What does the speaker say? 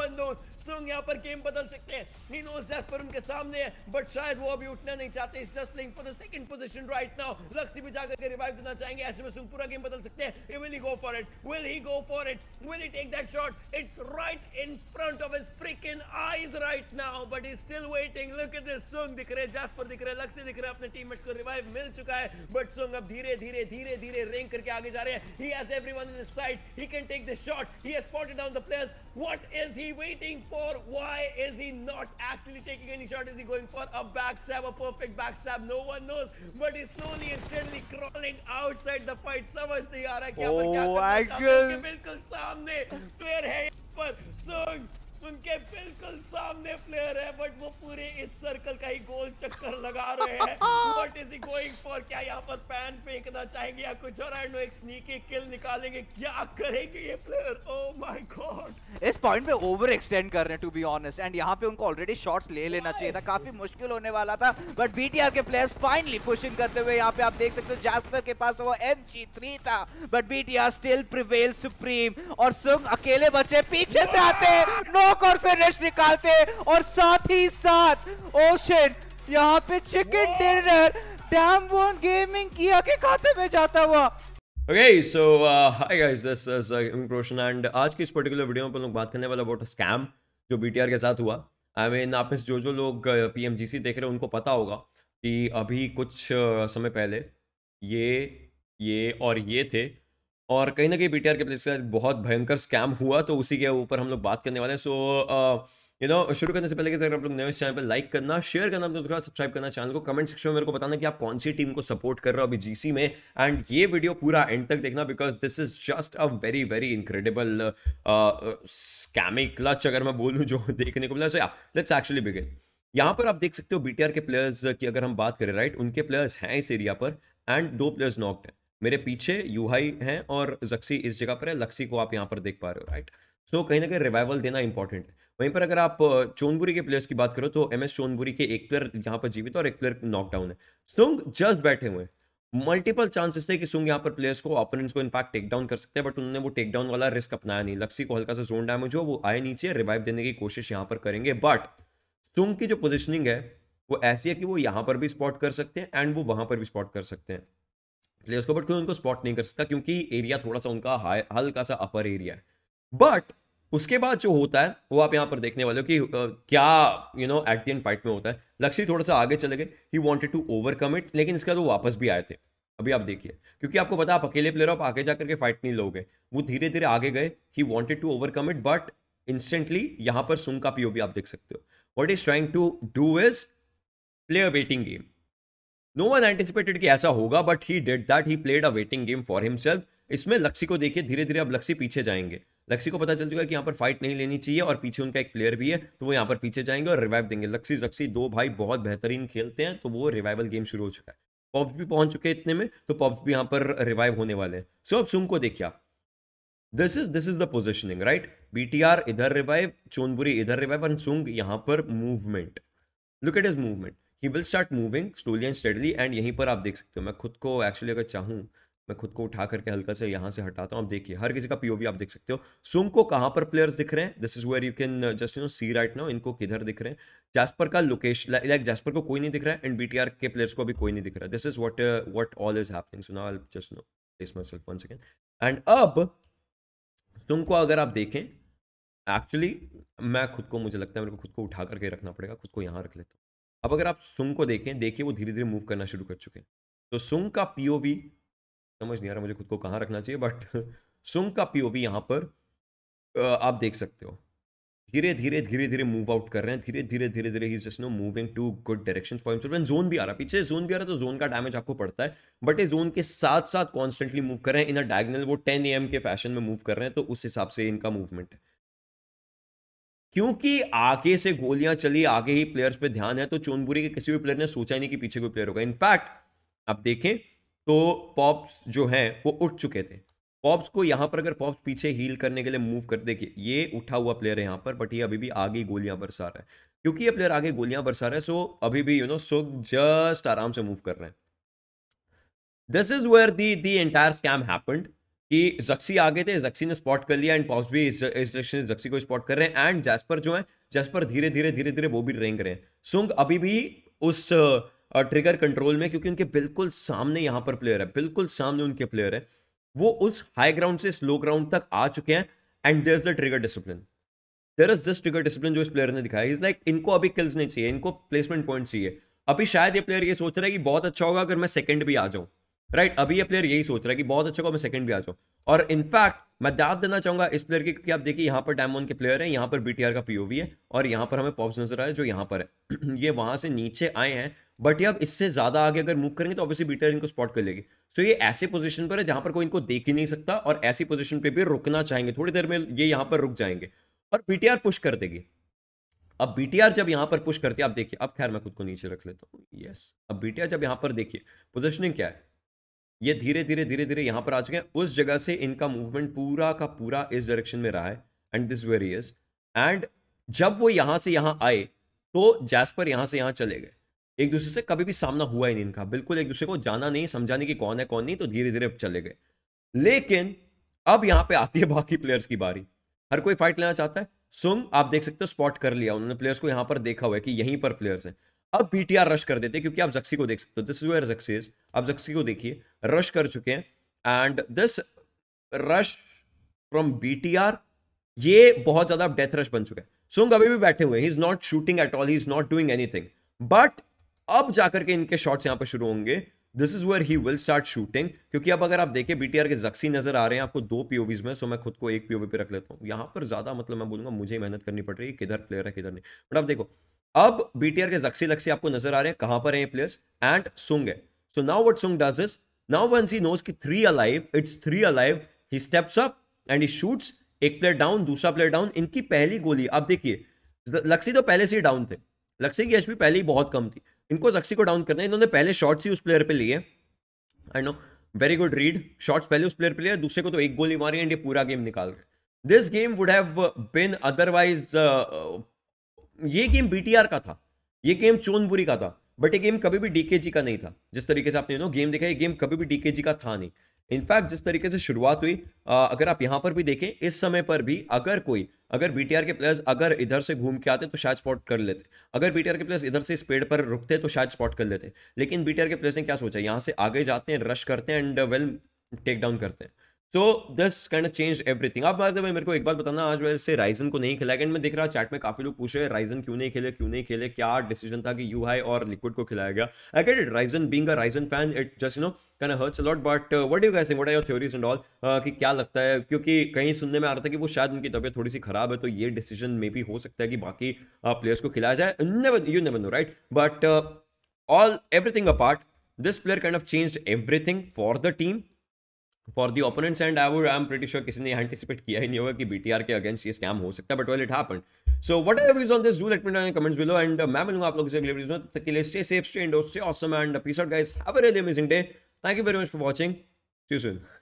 One knows. सुंग यहाँ पर गेम बदल सकते हैं, ही नोस जैस्पर उनके सामने है, बट शायद वो अभी उठना नहीं चाहते, is just playing for the second position right now. Luxxy भी जाकर के रिवाइव देना चाहेंगे, ऐसे में सुंग पूरा गेम बदल सकते हैं। Will he go for it, will he go for it, will he take that shot? It's right in front of his freaking eyes right now, but he is still waiting. Look at this, Sung दिख रहे, jasper दिख रहे, लक्सी दिख रहे, अपने teammates को revive मिल चुका है, बट सुंग अब धीरे धीरे धीरे धीरे रेंग करके आगे जा रहे हैं। He has everyone in his sight, he can take the shot, he has spotted down the players. What is he waiting for? Why is he not actually taking any shot? Is he going for a backstab, a perfect backstab? No one knows, but he's slowly and steadily crawling outside the fight. समझ नहीं आ रहा है क्या पर क्या करना चाहते हैं। उनके बिल्कुल सामने प्लेयर है यहाँ पर, सुंग उनके बिल्कुल सामने प्लेयर है, बट वो पूरे इस सर्कल का ही गोल चक्कर लगा रहे हैं। What is he going for? क्या यहाँ पर पैन फेंकना चाहेंगे या कुछ और? एंड एक स्नीकी किल निकालेंगे, क्या करेंगे ये प्लेयर? ओह माय गॉड, इस पॉइंट पे ओवर एक्सटेंड कर रहे हैं टू बी ऑनेस्ट, एंड यहाँ पे उनको ऑलरेडी शॉट्स ले लेना चाहिए था, काफी मुश्किल होने वाला था, बट बीटीआर के प्लेयर्स फाइनली पुशिंग करते हुए यहाँ पे आप देख सकते हो जैस्पर के पास वो MG3 था, but BTR still prevail supreme, और सुंग अकेले बचे, पीछे से आते नॉक और फिनिश निकालते, और साथ ही साथ ओशन यहाँ पे चिकन डिनर डैमबोन गेमिंग किया के खाते में जाता हुआ। Okay, so hi guys, this is Roshan and आज की इस पर्टिकुलर वीडियो में हम लोग बात करने वाला अबाउट स्कैम जो BTR के साथ हुआ। आई मीन आप में से जो लोग PMGC देख रहे हैं उनको पता होगा कि अभी कुछ समय पहले ये और ये थे, और कहीं ना कहीं BTR के प्लेस से बहुत भयंकर स्कैम हुआ, तो उसी के ऊपर हम लोग बात करने वाले हैं। सो शुरू करने से पहले अगर आप लोग नए इस चैनल पर लाइक करना, शेयर करना, अपने दोस्तों सब्सक्राइब करना चैनल को, कमेंट सेक्शन में मेरे को बताना कि आप कौन सी टीम को सपोर्ट कर रहे हो अभी GC में, एंड ये वीडियो पूरा एंड तक देखना because this is just a very very incredible scamming clutch अगर मैं बोलूँ जो देखने को मिला। सो या लेट्स एक्चुअली बिगिन। यहाँ पर आप देख सकते हो BTR के प्लेयर्स की अगर हम बात करें, राइट, उनके प्लेयर्स हैं इस एरिया पर, एंड 2 प्लेयर्स नॉक्ड हैं। मेरे पीछे यूहाई हैं और जक्सी इस जगह पर है, लक्सी को आप यहाँ पर देख पा रहे हो, राइट। सो कहीं ना कहीं रिवाइवल देना इंपॉर्टेंट है। वहीं पर अगर आप चोनबुरी के प्लेयर्स की बात करो तो MS चोनबुरी के एक प्लेयर यहाँ पर जीवित और एक प्लेयर नॉकडाउन है। सुंग जस्ट बैठे हुए, मल्टीपल चांसेस थे कि सुंग यहाँ पर प्लेयर्स को, ओपोनेंट्स को इनफैक्ट टेक डाउन कर सकते हैं, बट उन्होंने वो टेक डाउन वाला रिस्क अपनाया नहीं। लक्सी को हल्का सा जोन डैमेज हो, वो आए नीचे, रिवाइव देने की कोशिश यहाँ पर करेंगे, बट सुंग की जो पोजिशनिंग है वो ऐसी है कि वो यहाँ पर भी स्पॉट कर सकते हैं एंड वो वहां पर भी स्पॉट कर सकते हैं प्लेयर्स को, बट क्यों उनको स्पॉट नहीं कर सकता? क्योंकि एरिया थोड़ा सा उनका हल्का सा अपर एरिया है। बट उसके बाद जो होता है वो आप यहाँ पर देखने वाले हो कि क्या एट द एंड फाइट में होता है। लक्ष्य थोड़ा सा आगे चले गए, he wanted to overcome it, लेकिन इसके बाद वो वापस भी आए थे। अभी आप देखिए, क्योंकि आपको पता आप अकेले प्लेयर हो, आप आगे जाकर के फाइट नहीं लोगे, वो धीरे धीरे आगे गए, he wanted to overcome it, but instantly यहाँ पर सुंग का POV आप देख सकते हो। What is trying to do is play a waiting game. No one anticipated कि ऐसा होगा, but he did that, he played a waiting game for himself. इसमें लक्सी को देखिए, धीरे धीरे अब लक्सी पीछे जाएंगे। लक्सी को पता चल चुका है कि यहाँ पर फाइट नहीं लेनी चाहिए और पीछे उनका एक प्लेयर भी है, तो वो यहाँ पर पीछे जाएंगे और रिवाइव देंगे। लक्सी 2 भाई बहुत बेहतरीन खेलते हैं, तो वो रिवाइवल गेम शुरू हो चुका है। पॉप्स भी पहुंच चुके हैं इतने में, तो पॉप्स भी यहाँ पर रिवाइव होने वाले हैं। सो अब सुंग को देखिए आप, this is the positioning, right. BTR इधर रिवाइव, चोनबुरी इधर रिवाइव, एंड सुंग यहाँ पर movement. Look at his movement, he will start moving slowly and steadily, and यहीं पर आप देख सकते हो, मैं खुद को एक्चुअली अगर चाहूँ मैं खुद को उठा करके हल्का से यहाँ से हटाता हूँ। आप देखिए हर किसी का POV आप देख सकते हो। सुंग को कहाँ पर प्लेयर्स दिख रहे हैं, this is where you can just see right now, इनको किधर दिख रहे हैं। जैस्पर का लोकेशन, लाइक जैस्पर को कोई नहीं दिख रहा है, एंड BTR के प्लेयर्स को भी कोई नहीं दिख रहा है। This is what all is happening. So now I will just place myself one second, and अब सुंग को अगर आप देखें, एक्चुअली मैं खुद को, मुझे लगता है मेरे को खुद को उठा करके रखना पड़ेगा, खुद को यहाँ रख लेता हूँ। अब अगर आप सुंग को देखें, देखिए वो धीरे धीरे मूव करना शुरू कर चुके हैं। तो सुंग का POV समझ नहीं आ रहा मुझे खुद को कहाँ रखना चाहिए, बट सुंग का POV यहाँ पर आप देख सकते हो, धीरे धीरे मूव आउट कर रहे हैं, धीरे धीरे ही just moving to good direction for himself. Zone भी आ रहा है, पीछे जोन भी आ रहा है, तो जोन का डैमेज आपको पड़ता है, बट ये जोन के साथ साथ कॉन्स्टेंटली मूव कर रहे हैं इन अ डायगोनल, वो 10 AM के फैशन में मूव कर रहे हैं, तो उस हिसाब से इनका मूवमेंट है। क्योंकि आगे से गोलियां चली, आगे ही प्लेयर्स पे ध्यान है, तो चोनबुरी के किसी भी प्लेयर ने सोचा ही नहीं कि पीछे कोई प्लेयर होगा। इनफैक्ट आप देखें तो पॉप्स जो हैं वो उठ चुके थे। पॉप्स को यहां पर अगर पॉप्स पीछे हील करने के लिए मूव कर, देखिए ये उठा हुआ प्लेयर है यहां पर, बट ये अभी भी आगे गोलियां बरसा रहा है। क्योंकि ये प्लेयर आगे गोलियां बरसा रहा है, सो अभी भी सो जस्ट आराम से मूव कर रहे हैं। This is where the entire scam happened, कि जक्सी आगे थे, जक्सी ने स्पॉट कर लिया एंड पॉप्स भी इस डायरेक्शन से जक्सी को स्पॉट कर रहे हैं एंड जैस्पर जो है, जैस्पर धीरे धीरे वो भी रेंग रहे हैं। सुंग अभी भी उस ट्रिगर कंट्रोल में, क्योंकि उनके बिल्कुल सामने यहां पर प्लेयर है, बिल्कुल सामने उनके प्लेयर है, वो उस हाई ग्राउंड से स्लो ग्राउंड तक आ चुके हैं and there is the trigger discipline, there is this trigger discipline जो इस प्लेयर ने दिखाया। इज लाइक इनको अभी किल्स नहीं चाहिए, इनको प्लेसमेंट पॉइंट चाहिए। अभी शायद ये प्लेयर ये सोच रहा है कि बहुत अच्छा होगा अगर मैं सेकंड भी आ जाऊं, राइट? अभी ये प्लेयर यही सोच रहा है कि बहुत अच्छा होगा मैं सेकंड भी आ जाऊं। और इनफैक्ट मैं दाद देना चाहूंगा इस प्लेयर की, क्योंकि आप देखिए यहाँ पर डायमंड के प्लेयर है, यहाँ पर बीटीआर का पीओवी है और यहाँ पर हमें पॉप्स नजर आ रहा है जो यहाँ पर है। ये वहां से नीचे आए हैं, बट ये अब इससे ज्यादा आगे अगर मूव करेंगे तो ऑब्वियसली बीटीआर इनको स्पॉट कर लेगी। सो ये ऐसे पोजीशन पर है जहां पर कोई इनको देख ही नहीं सकता और ऐसी पोजीशन पे भी रुकना चाहेंगे, थोड़ी देर में ये यहाँ पर रुक जाएंगे और बीटीआर पुश कर देगी। अब बीटीआर जब यहां पर पुश करती है, आप देखिए, अब खैर मैं खुद को नीचे रख लेता हूं, यस। अब बीटीआर जब यहां पर देखिए पोजीशनिंग क्या है, ये धीरे धीरे यहां पर आ चुके हैं, उस जगह से इनका मूवमेंट पूरा का पूरा इस डायरेक्शन में रहा है and this where he is. And जब वो यहां से यहां आए तो जैस्पर यहां से यहां चले गए, एक दूसरे से कभी भी सामना हुआ ही नहीं इनका, बिल्कुल एक दूसरे को जाना नहीं, समझाने की कौन है कौन नहीं, तो धीरे धीरे चले गए। लेकिन अब यहां पे आती है बाकी प्लेयर्स की बारी, हर कोई फाइट लेना चाहता है। सुंग आप देख सकते हो स्पॉट कर लिया उन्होंने, प्लेयर्स को यहां पर देखा हुआ है कि यहीं पर प्लेयर्स हैं। अब बीटीआर रश कर देते हैं, क्योंकि आप जक्सी को देख सकते हो, दिस इज वेयर जक्सी इज। आप जक्सी को देखिए, रश कर चुके हैं and this rush from BTR, ये बहुत ज्यादा डेथ रश बन चुका है। सुंग अभी भी बैठे हुए हैं, he is not shooting at all, he is not doing anything, but अब जाकर के इनके शॉट्स यहां पर शुरू होंगे। This is where he will start shooting, क्योंकि अब अगर आप देखें बीटीआर के जक्सी नजर आ रहे हैं आपको दो पीओवीज में, सो मैं खुद को एक पीओवी पे रख लेता हूं। यहां पर ज्यादा मतलब मैं बोलूंगा मुझे मेहनत करनी पड़ रही है, किधर प्लेयर है किधर नहीं, बट अब देखो, अब बीटीआर के जक्सी लक्सी आपको नजर आ रहे हैं, कहां पर है ये प्लेयर्स, एंड सुंग है। सो नाउ व्हाट सुंग does is, now once he knows कि 3 alive, it's 3 alive, he steps up and he shoots. एक प्लेयर डाउन, दूसरा प्लेयर डाउन, इनकी पहली गोली आप देखिए, लक्सी तो पहले से ही डाउन थे, लक्सी की एचपी पहले ही बहुत कम थी, इनको जक्सी को डाउन करना है, इन्होंने पहले शॉट्स ही उस प्लेयर पे लिए। I know, very good read, shots पहले उस प्लेयर पे लिए, दूसरे को तो एक गोली मारी एंड ये पूरा गेम निकाल गए। This game would have been otherwise, ये गेम बीटीआर का था, ये गेम चोनबुरी का था, बट ये गेम कभी भी डीकेजी का नहीं था। जिस तरीके से आपने गेम देखा, ये गेम कभी भी डीकेजी का था नहीं। इनफैक्ट जिस तरीके से शुरुआत हुई, अगर आप यहां पर भी देखें, इस समय पर भी अगर बीटीआर के प्लेयर्स अगर इधर से घूम के आते तो शायद स्पॉट कर लेते, अगर बीटीआर के प्लेयर्स इधर से इस पेड़ पर रुकते तो शायद स्पॉट कर लेते। लेकिन बीटीआर के प्लेयर्स ने क्या सोचा, यहां से आगे जाते हैं, रश करते हैं एंड वेल टेक डाउन करते हैं। So this kind of change everything. अब बात है, मेरे को एक बात बताना, आज वैसे राइजन को नहीं खिलाया, एंड मैं देख रहा चैट में काफी लोग पूछ रहे हैं राइजन क्यों नहीं खेले, क्या डिसीजन था कि यूहाई और लिक्विड को खिलाया गया। I get it, Rizen being a Rizen fan, it just kind of hurts a lot, but what do you guys think, what are your theories and all, कि क्या लगता है, क्योंकि कहीं सुनने में आ रहा था कि वो शायद उनकी तबीयत थोड़ी सी खराब है, तो ये डिसीजन मे भी हो सकता है कि बाकी प्लेयर्स को खिलाया जाए, you never know, right? But all everything apart, this player kind of changed everything for the team, for the opponents, and I am pretty sure किसी ने एंटिसिपेट किया ही नहीं होगा कि बीटीआर के अगेंस्ट ये स्कैम हो सकता है, but well it happened. So what are your views on this, do let me know in comments below, and मैं मिलूंगा आप लोगों से अगले वीडियो में, तब तक के लिए stay safe, stay indoor, stay awesome, and peace out guys, have a really amazing day, thank you very much for watching, see you soon.